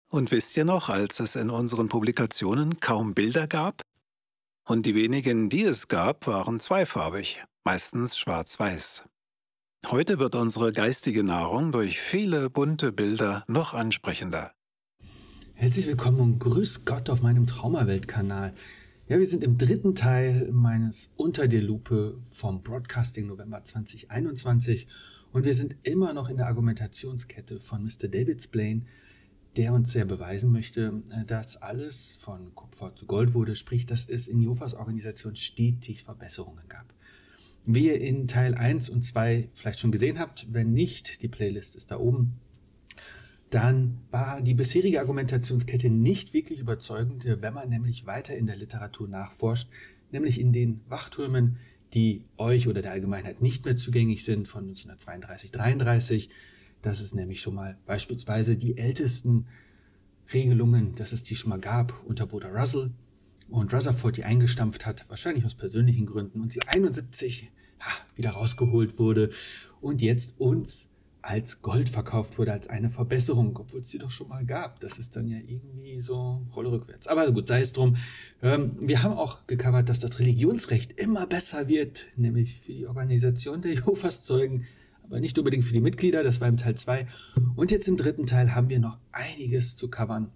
Und wisst ihr noch, als es in unseren Publikationen kaum Bilder gab? Und die wenigen, die es gab, waren zweifarbig, meistens schwarz-weiß. Heute wird unsere geistige Nahrung durch viele bunte Bilder noch ansprechender. Herzlich willkommen und grüß Gott auf meinem Traumawelt-Kanal. Ja, wir sind im dritten Teil meines Unter der Lupe vom Broadcasting November 2021 und wir sind immer noch in der Argumentationskette von Mr. David Splane, der uns sehr beweisen möchte, dass alles von Kupfer zu Gold wurde, sprich, dass es in Jehovas Organisation stetig Verbesserungen gab. Wie ihr in Teil 1 und 2 vielleicht schon gesehen habt, wenn nicht, die Playlist ist da oben, dann war die bisherige Argumentationskette nicht wirklich überzeugend, wenn man nämlich weiter in der Literatur nachforscht, nämlich in den Wachtürmen, die euch oder der Allgemeinheit nicht mehr zugänglich sind, von 1932, 33. Das ist nämlich schon mal beispielsweise die ältesten Regelungen, dass es die schon mal gab unter Bruder Russell und Rutherford die eingestampft hat, wahrscheinlich aus persönlichen Gründen, und sie 71 wieder rausgeholt wurde und jetzt uns als Gold verkauft wurde, als eine Verbesserung, obwohl es die doch schon mal gab. Das ist dann ja irgendwie so Rolle rückwärts. Aber gut, sei es drum. Wir haben auch gecovert, dass das Religionsrecht immer besser wird, nämlich für die Organisation der Jehovas Zeugen, aber nicht unbedingt für die Mitglieder, das war im Teil 2. Und jetzt im dritten Teil haben wir noch einiges zu covern.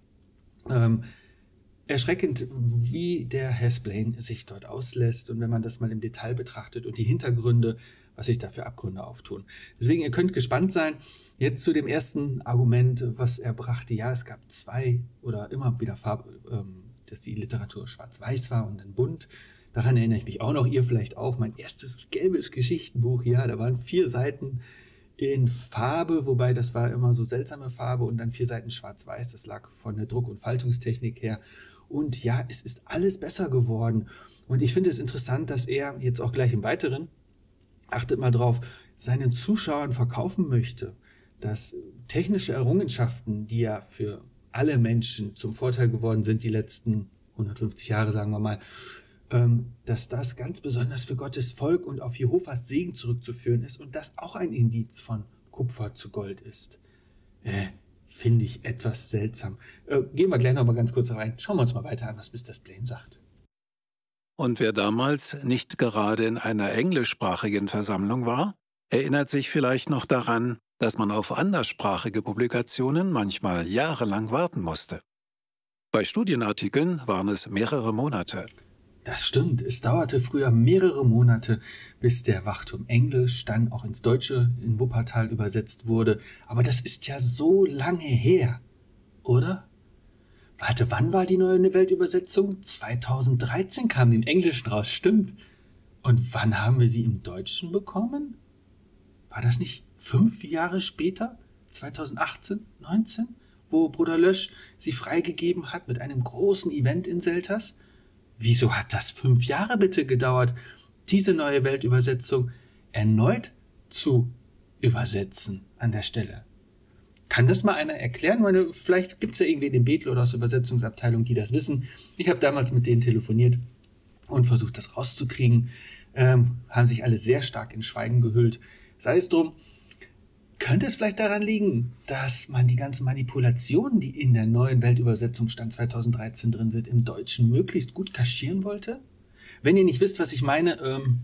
Erschreckend, wie der Herr Splane sich dort auslässt und wenn man das mal im Detail betrachtet und die Hintergründe, was sich da für Abgründe auftun. Deswegen, ihr könnt gespannt sein. Jetzt zu dem ersten Argument, was er brachte. Ja, es gab zwei oder immer wieder dass die Literatur schwarz-weiß war und dann bunt. Daran erinnere ich mich auch noch, ihr vielleicht auch. Mein erstes gelbes Geschichtenbuch, ja, da waren 4 Seiten in Farbe, wobei das war immer so seltsame Farbe und dann 4 Seiten schwarz-weiß. Das lag von der Druck- und Faltungstechnik her. Und ja, es ist alles besser geworden. Und ich finde es interessant, dass er jetzt auch gleich im Weiteren, achtet mal drauf, seinen Zuschauern verkaufen möchte, dass technische Errungenschaften, die ja für alle Menschen zum Vorteil geworden sind, die letzten 150 Jahre, sagen wir mal, dass das ganz besonders für Gottes Volk und auf Jehovas Segen zurückzuführen ist und das auch ein Indiz von Kupfer zu Gold ist. Finde ich etwas seltsam. Gehen wir gleich noch mal ganz kurz rein. Schauen wir uns mal weiter an, was Mr. Splane sagt. Und wer damals nicht gerade in einer englischsprachigen Versammlung war, erinnert sich vielleicht noch daran, dass man auf anderssprachige Publikationen manchmal jahrelang warten musste. Bei Studienartikeln waren es mehrere Monate. Das stimmt, es dauerte früher mehrere Monate, bis der Wachturm Englisch dann auch ins Deutsche in Wuppertal übersetzt wurde. Aber das ist ja so lange her, oder? Warte, wann war die neue Weltübersetzung? 2013 kam die im Englischen raus, stimmt. Und wann haben wir sie im Deutschen bekommen? War das nicht 5 Jahre später? 2018, 19? Wo Bruder Lösch sie freigegeben hat mit einem großen Event in Selters? Wieso hat das 5 Jahre bitte gedauert, diese neue Weltübersetzung erneut zu übersetzen an der Stelle? Kann das mal einer erklären? Meine, vielleicht gibt es ja irgendwie den Bethel oder aus der Übersetzungsabteilung, die das wissen. Ich habe damals mit denen telefoniert und versucht, das rauszukriegen. Haben sich alle sehr stark in Schweigen gehüllt. Sei es drum, könnte es vielleicht daran liegen, dass man die ganzen Manipulationen, die in der neuen Weltübersetzung Stand 2013 drin sind, im Deutschen möglichst gut kaschieren wollte? Wenn ihr nicht wisst, was ich meine,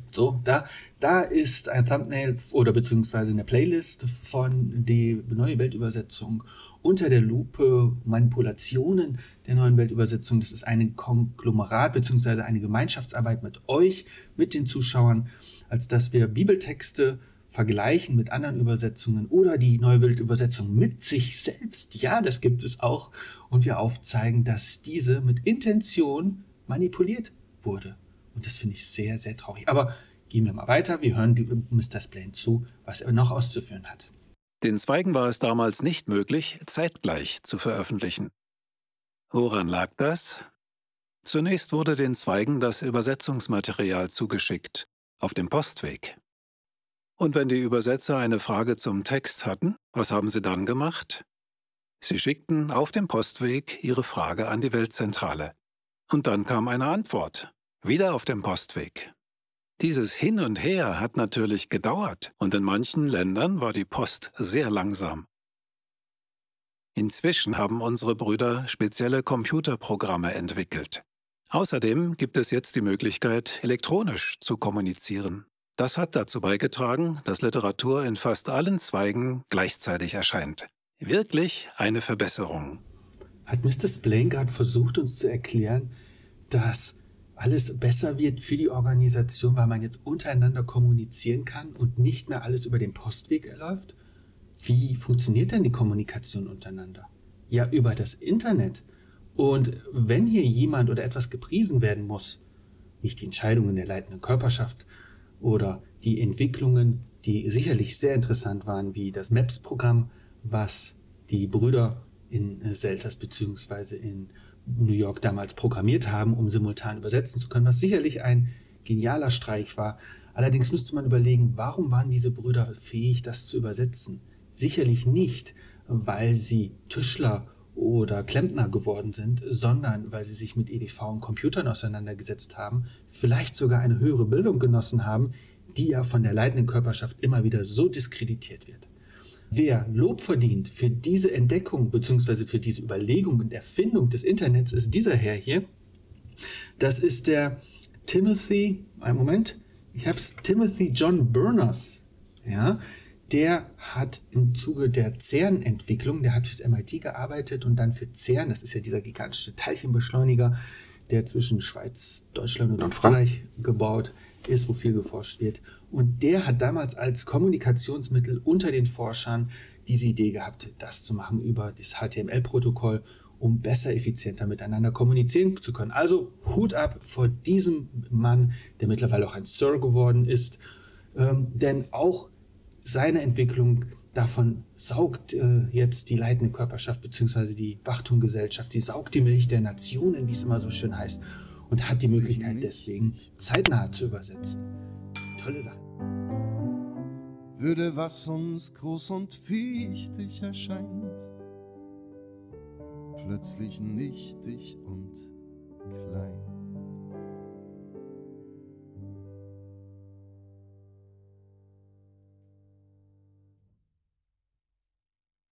da ist ein Thumbnail oder beziehungsweise eine Playlist von der neuen Weltübersetzung unter der Lupe, Manipulationen der neuen Weltübersetzung. Das ist ein Konglomerat beziehungsweise eine Gemeinschaftsarbeit mit euch, mit den Zuschauern, als dass wir Bibeltexte vergleichen mit anderen Übersetzungen oder die neue Weltübersetzung mit sich selbst. Ja, das gibt es auch. Und wir aufzeigen, dass diese mit Intention manipuliert wurde. Und das finde ich sehr, sehr traurig. Aber gehen wir mal weiter. Wir hören Mr. Splane zu, was er noch auszuführen hat. Den Zweigen war es damals nicht möglich, zeitgleich zu veröffentlichen. Woran lag das? Zunächst wurde den Zweigen das Übersetzungsmaterial zugeschickt, auf dem Postweg. Und wenn die Übersetzer eine Frage zum Text hatten, was haben sie dann gemacht? Sie schickten auf dem Postweg ihre Frage an die Weltzentrale. Und dann kam eine Antwort, wieder auf dem Postweg. Dieses Hin und Her hat natürlich gedauert und in manchen Ländern war die Post sehr langsam. Inzwischen haben unsere Brüder spezielle Computerprogramme entwickelt. Außerdem gibt es jetzt die Möglichkeit, elektronisch zu kommunizieren. Das hat dazu beigetragen, dass Literatur in fast allen Zweigen gleichzeitig erscheint. Wirklich eine Verbesserung. Hat Mr. Splain gerade versucht, uns zu erklären, dass alles besser wird für die Organisation, weil man jetzt untereinander kommunizieren kann und nicht mehr alles über den Postweg erläuft? Wie funktioniert denn die Kommunikation untereinander? Ja, über das Internet. Und wenn hier jemand oder etwas gepriesen werden muss, nicht die Entscheidungen der leitenden Körperschaft oder die Entwicklungen, die sicherlich sehr interessant waren, wie das MAPS-Programm, was die Brüder in Selters bzw. in New York damals programmiert haben, um simultan übersetzen zu können, was sicherlich ein genialer Streich war. Allerdings müsste man überlegen, warum waren diese Brüder fähig, das zu übersetzen? Sicherlich nicht, weil sie Tischler oder Klempner geworden sind, sondern weil sie sich mit EDV und Computern auseinandergesetzt haben, vielleicht sogar eine höhere Bildung genossen haben, die ja von der leitenden Körperschaft immer wieder so diskreditiert wird. Wer Lob verdient für diese Entdeckung bzw. für diese Überlegung und Erfindung des Internets, ist dieser Herr hier. Das ist der Timothy John Berners. Ja, der hat im Zuge der CERN-Entwicklung, der hat fürs MIT gearbeitet und dann für CERN, das ist ja dieser gigantische Teilchenbeschleuniger, der zwischen Schweiz, Deutschland und Frankreich gebaut ist, wo viel geforscht wird. Und der hat damals als Kommunikationsmittel unter den Forschern diese Idee gehabt, das zu machen über das HTML-Protokoll, um besser, effizienter miteinander kommunizieren zu können. Also Hut ab vor diesem Mann, der mittlerweile auch ein Sir geworden ist, denn auch seine Entwicklung, davon saugt jetzt die leitende Körperschaft bzw. die Wachtumgesellschaft, sie saugt die Milch der Nationen, wie es immer so schön heißt, und hat die Möglichkeit deswegen zeitnah zu übersetzen. Tolle Sache. Würde, was uns groß und wichtig erscheint, plötzlich nichtig und klein.